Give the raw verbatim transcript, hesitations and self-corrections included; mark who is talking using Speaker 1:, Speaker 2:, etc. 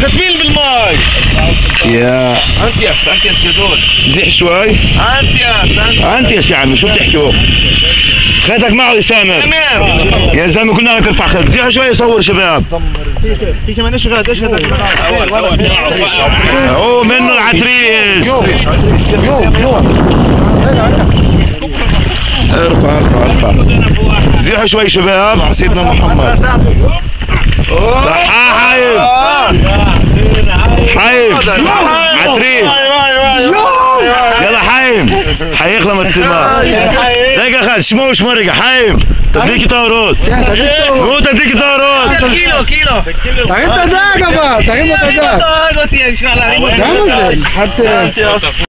Speaker 1: ختمين بالماي.
Speaker 2: يا
Speaker 1: انتياس انتياس جدول.
Speaker 2: زيح شوي.
Speaker 1: انتياس
Speaker 2: انتياس يا عمي شو بتحكوا؟ خدك معه يا سامر.
Speaker 1: تمام.
Speaker 2: يا زلمه كنا بدك ترفع خد، زيح شوي صور شباب.
Speaker 1: في كمان ايش غاد ايش هذا؟
Speaker 2: اوه منه العتريس. ارفع ارفع ارفع. زيحوا شوي شباب. سيدنا محمد. صحة حايم. حايم. عتريس. يلا حايم. حيخ لما تسمع. ليك خد شمو شمرقة حايم. تديك طارود. مو تديك طارود.
Speaker 1: كيلو كيلو.
Speaker 3: تعال تداك بقى، تعال تداك.
Speaker 1: تعال تعال تعال.
Speaker 3: حتى